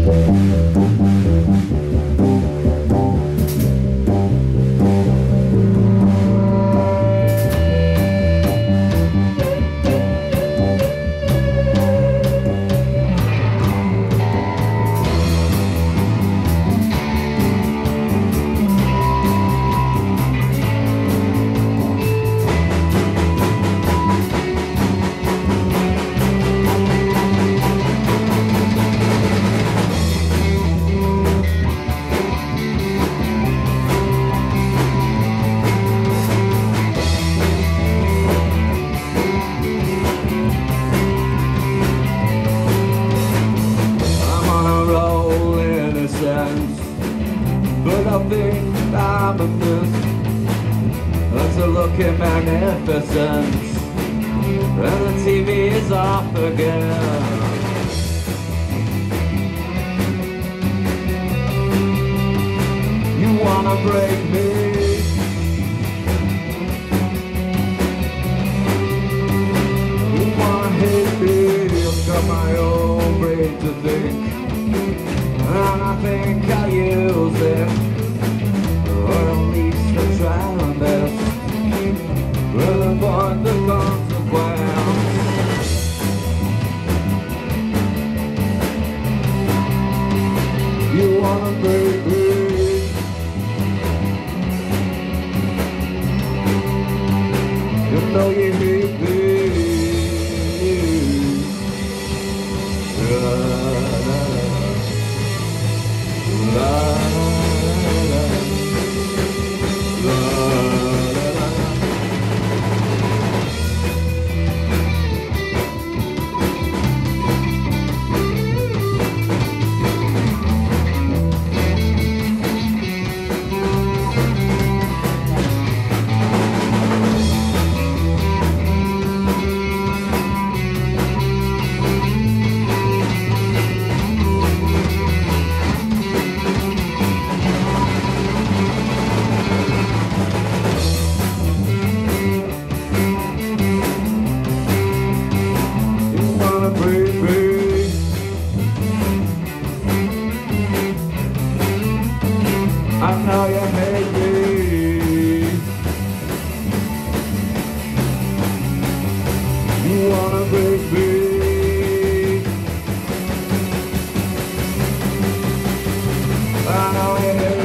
But I think I'm a miss. That's a looking magnificent, and the TV is off again. You wanna break me? You wanna hate me? I've got my own brain to think, and I think I'll use it, or at least I'll try my best, but avoid the consequence. You wanna break me? You know you hate me. I know you hate me. You wanna break me. I know you hate me.